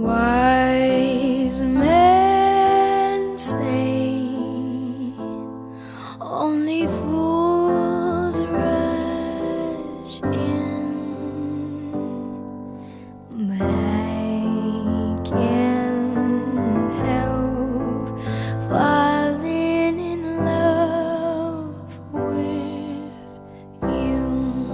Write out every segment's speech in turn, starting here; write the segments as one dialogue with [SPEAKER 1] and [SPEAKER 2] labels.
[SPEAKER 1] Wise men say only fools rush in, but I can't help falling in love with you.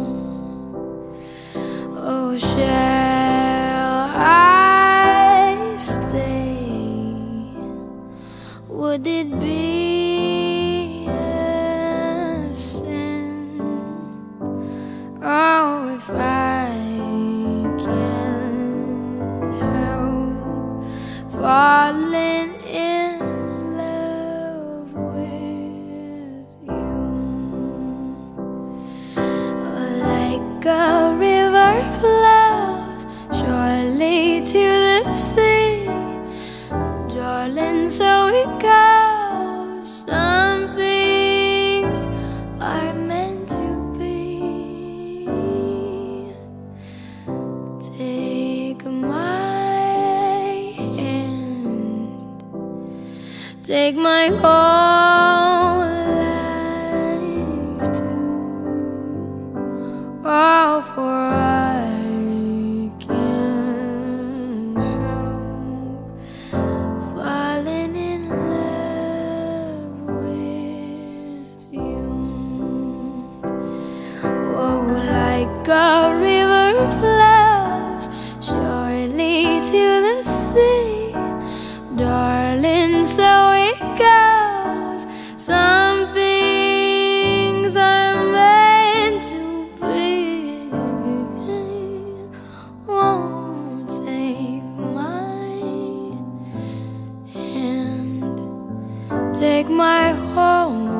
[SPEAKER 1] Oh, shall I stay? Would it be a sin? Oh, if I can't help falling in love with you. Like a river flows surely to the sea, darling, so it goes. Some things are meant to be. Take my hand, take my whole life too. Oh, for I can't help falling in love with you. Oh, like a river flows surely to the sea, darling, so it goes. Some things are meant to be. Won't take my hand, take my whole